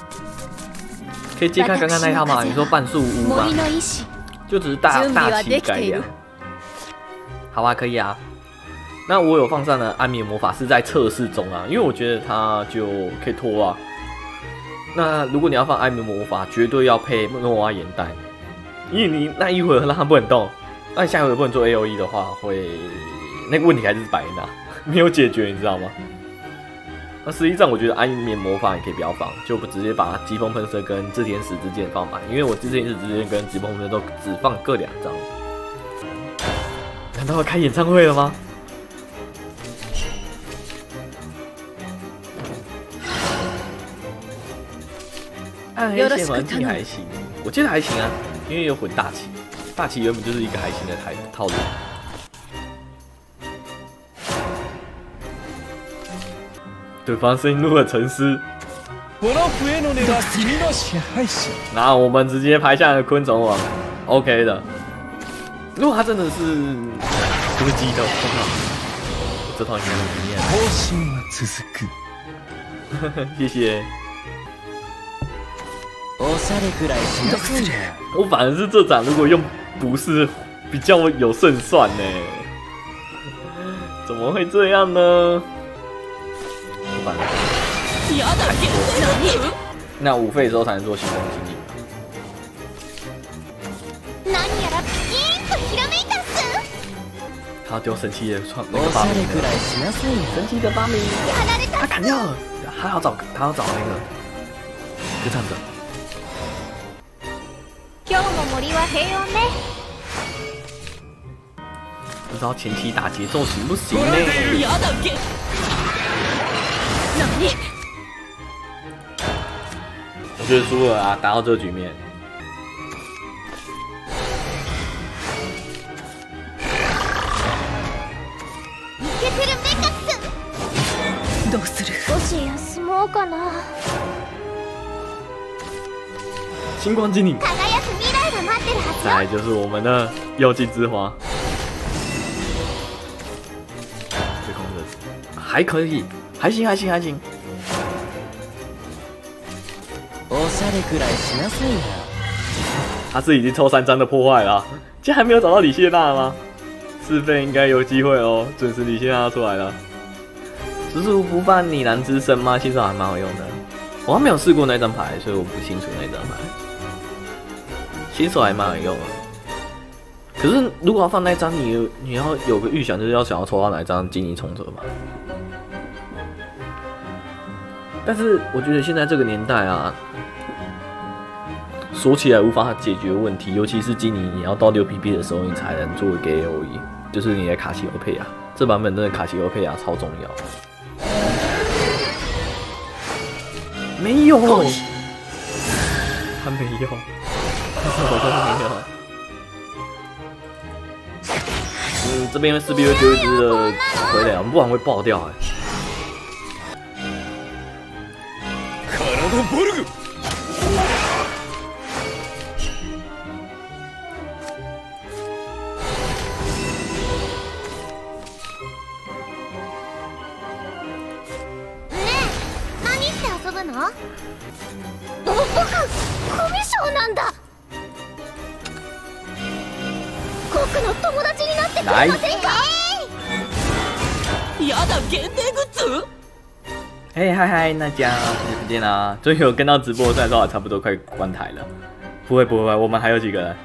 可以揭开刚刚那一套吗？你说半数屋吗？就只是大旗改良。好啊，可以啊。那我有放上了安眠魔法是在测试中啊，因为我觉得它就可以拖啊。那如果你要放安眠魔法，绝对要配诺瓦眼袋，因为你那一回合让它不能动，那你下回合不能做 AOE 的话，会那个问题还是摆那，没有解决，你知道吗？那实际上我觉得安眠魔法也可以不要放，就直接把疾风喷射跟炽天使之剑放满，因为我炽天使之剑跟疾风喷射都只放各2张。难道要开演唱会了吗？暗黑线环境还行，我觉得还行啊，因为有混大旗，大旗原本就是一个还行的套路。对方声音入了沉思，那我们直接排下了昆虫王 ，OK 的。如果他真的是突击的，我靠，这套应该很惊艳。谢谢。我反而是这场如果用不是比较有胜算呢？怎么会这样呢？那5费的时候才能做星光经历。他要丢神奇的那个发明，神奇的发明，他砍掉了，他要找那个歌唱者。不知道前期打节奏行不行呢？我觉得输了啊！打到这个局面，星光精灵，再来就是我们的妖精之花，最空的还可以，还行。他是已经抽3张的破坏了，竟然还没有找到李谢娜吗？4费应该有机会哦，准时李谢娜出来了。只是不犯你蓝之身吗？新手还蛮好用的，我还没有试过那张牌，所以我不清楚那张牌。新手还蛮好用的，可是如果要放那张，你要有个预想，就是想要抽到哪一张精灵冲车吧。但是我觉得现在这个年代啊，说起来无法解决问题，尤其是精灵，你要到6PP 的时候，你才能做一个 AOE， 就是你的卡西欧佩亚。这版本真的卡西欧佩亚超重要。没有，他没有，我都没有。这边势必会丢一只的傀儡，我们不然会爆掉哎。 どこかコミュ障なんだ。僕の友達になってくれませんか？やだ、限定グッズ？ 嘿嗨，大家好久不见啦！终于有跟到直播，虽然说差不多快关台了。不会，我们还有几个人？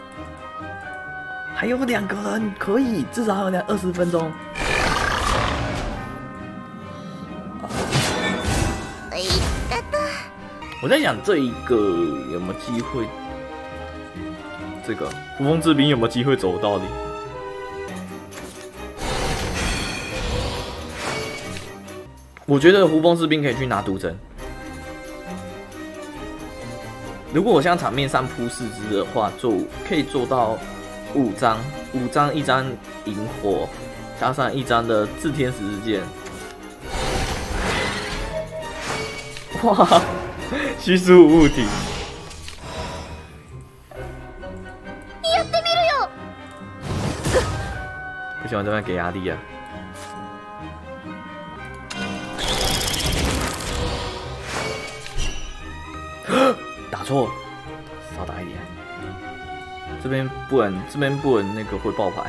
还有2个人，可以，至少还有20分钟。我在想这一个有没有机会？这个胡风之兵有没有机会走到底？我觉得胡风士兵可以去拿毒针。如果我像场面上铺4只的话，可以做到5张，5张1张萤火，加上1张的炽天使之剑。哇！虚数物体。不喜欢这边给压力啊！ 打错，少打一点。这边不能那个会爆牌。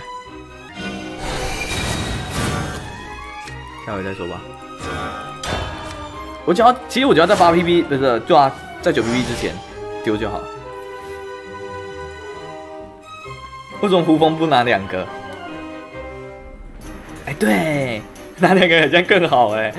下回再说吧。其实我只要在8 PP 不是，对啊，在9 PP 之前丢就好。为什么胡蜂不拿2个？哎，对，拿2个好像更好哎。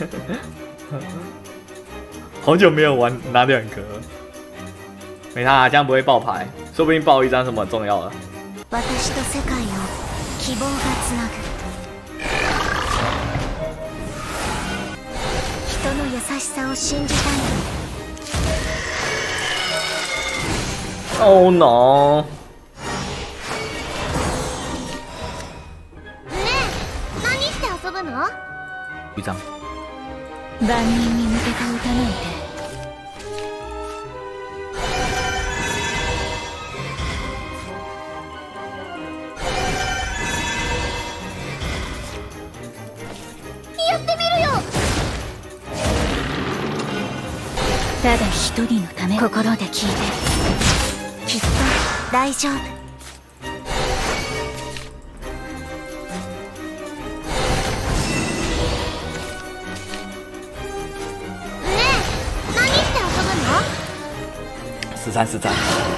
好久没有玩拿2个了，没他这样不会爆牌，说不定爆一张什么重要的。Oh no！ 一张。万人に向けた歌なんて。やってみるよ。ただ一人のため心で聞いて。きっと大丈夫。13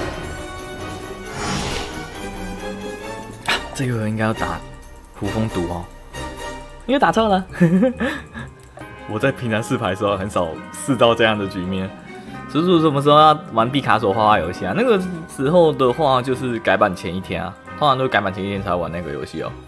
啊，这个应该要打胡蜂毒哦，因为打错了。我在平常试牌的时候很少试到这样的局面。叔叔什么时候要玩毕卡索画画游戏啊？那个时候的话就是改版前1天啊，通常都是改版前1天才玩那个游戏哦。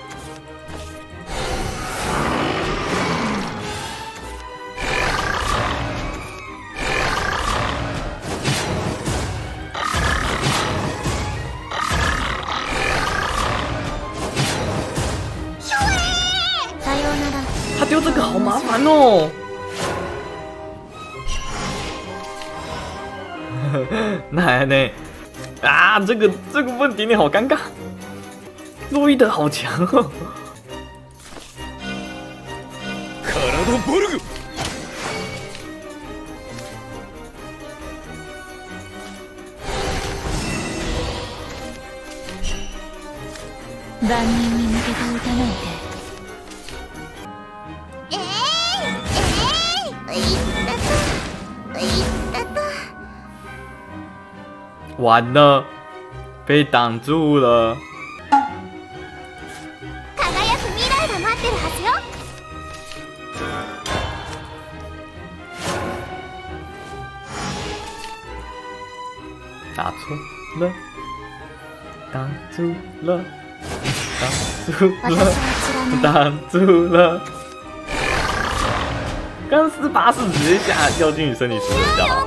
他丢这个好麻烦哦。奶奶啊，这个问题你好尴尬。路易德好强哦。万人に向けた歌なんて。完了，被挡住了。輝く未来が待ってるはずよ。打错了，挡住了，挡住了。刚484直接下掉进去身体死掉。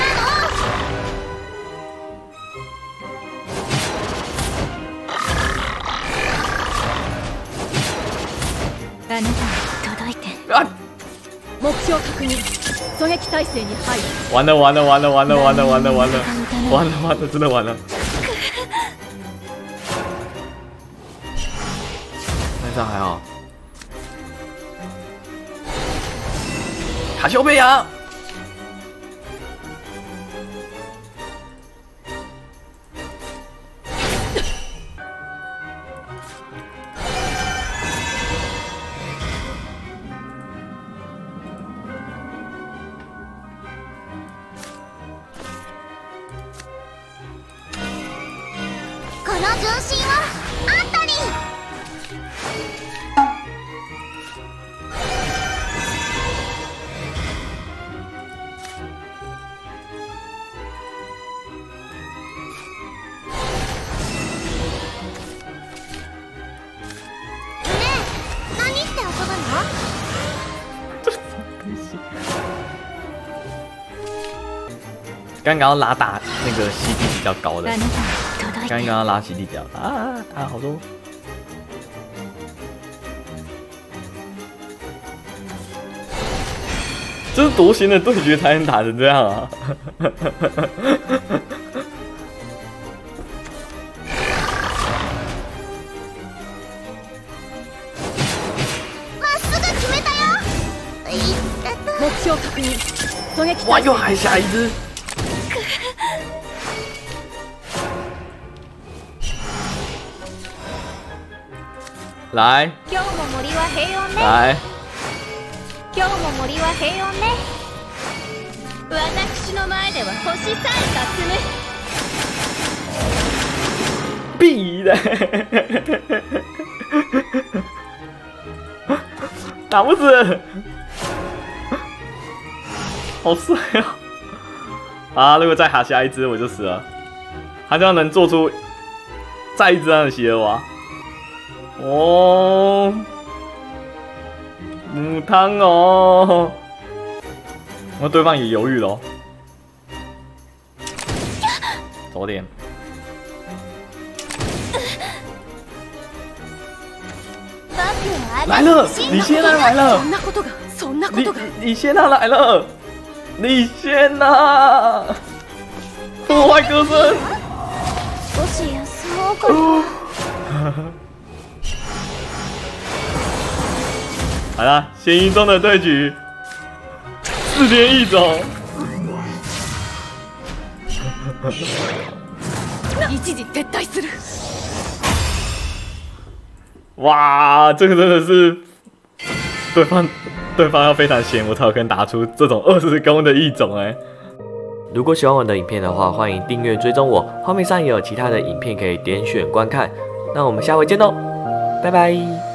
啊！目標確認，狙撃態勢に入る。完了，真的完了。那这还好。卡丘贝亚。この重心はアントニー。刚刚要拉打那个CD比较高的，刚刚要拉CD比较大啊，打好多。这是多新的对决才能打成这样啊！哇，又还下一只！ 来，来。 今日も森は平穏ね。私の前では星さえかすむ。 屁的，打不死，好帅哦！啊，如果再哈下一只我就死了。他这样能做出再一只样的邪娃。哦，母汤哦，那对方也犹豫了哦。走点。来了，李仙娜来了！李仙娜来了！李仙娜，破坏歌声。好了，仙音中的对局，4连1种。哇，这个真的是对方要非常闲，我才有可能打出这种20攻的异种哎。如果喜欢我的影片的话，欢迎订阅追踪我，画面上也有其他的影片可以点选观看。那我们下回见喽，拜拜。